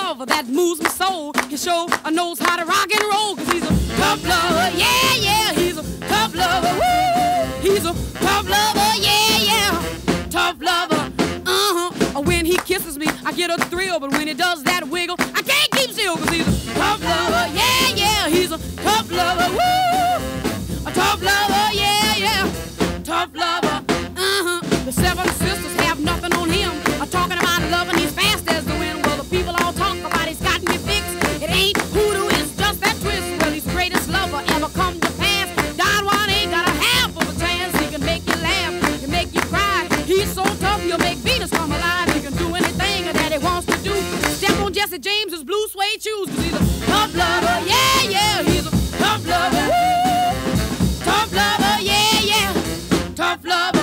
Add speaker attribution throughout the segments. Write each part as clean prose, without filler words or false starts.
Speaker 1: lover that moves my soul. He sure knows how to rock and roll, 'cause he's a tough lover, yeah, yeah. He's a tough lover, woo. He's a tough lover, yeah, yeah. Tough lover, when he kisses me, I get a thrill, but when he does that wiggle, I can't keep still, 'cause he's a tough lover, yeah, yeah. He's a tough lover, woo. A tough lover, yeah, yeah. Tough lover, The seven sisters have nothing on him. I'm talking about loving, he's fast as the wind. Well, the people all talk about he's got me fixed. It ain't hoodoo, it's just that twist. Well, he's the greatest lover ever come to pass. Don Juan ain't got a half of a chance. He can make you laugh, he can make you cry. He's so tough, he'll make Venus come alive. He can do anything that he wants to do. Step on Jesse James's blue suede shoes, 'cause he's a tough lover, yeah, yeah. He's a tough lover, woo. Tough lover, yeah, yeah. Tough lover.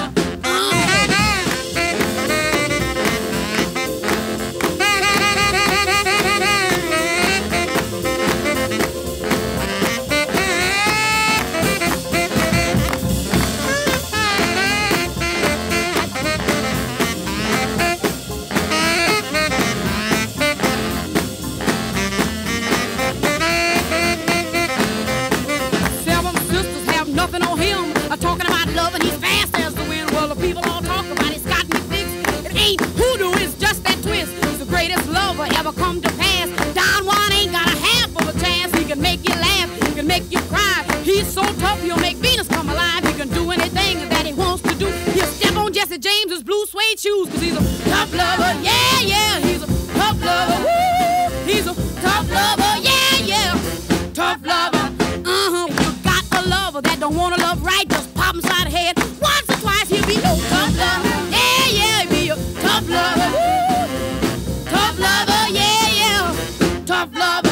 Speaker 1: Nothing on him. I'm talking about love and he's fast as the wind. Well, the people all talk about he's got me fixed. It ain't hoodoo, it's just that twist. He's the greatest lover ever come to pass. Don Juan ain't got a half of a chance. He can make you laugh, he can make you cry. He's so tough, he'll make Venus come alive. He can do anything that he wants to do. He'll step on Jesse James's blue suede shoes, 'cause he's a tough lover, yeah, yeah. He's a tough lover, woo. He's a tough lover, yeah, yeah. Tough lover, that don't wanna love right, just pop him side the head. Once or twice he'll be your tough lover, yeah, yeah. He'll be your tough lover, woo. Tough lover, yeah, yeah. Tough lover.